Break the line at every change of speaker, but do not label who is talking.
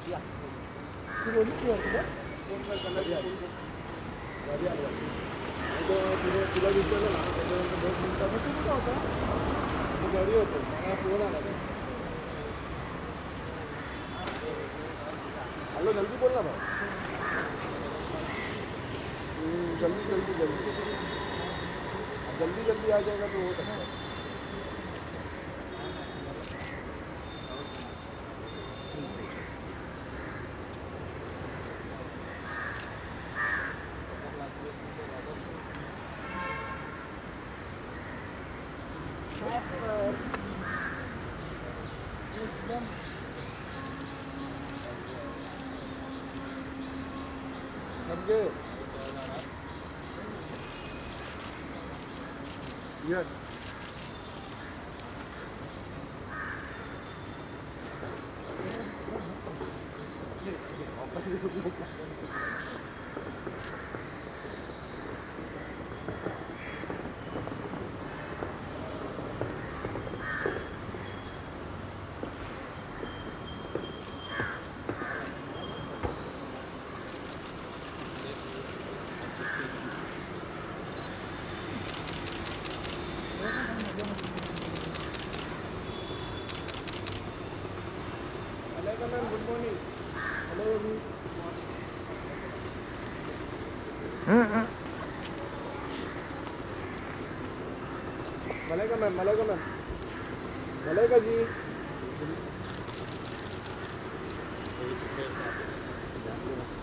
तुला विचारलं ना त्याच्यानंतर 2 मिनिटामध्ये कुठं होता गाडी होतो मला फोन आला हेलो जल्दी बोलना भाई जल्दी जल्दी जल्दी जल्दी जल्दी आ जाएगा तो हो सकता है समझे यस गुड मॉर्निंग हेलो मलेगा मैम मलेगा जी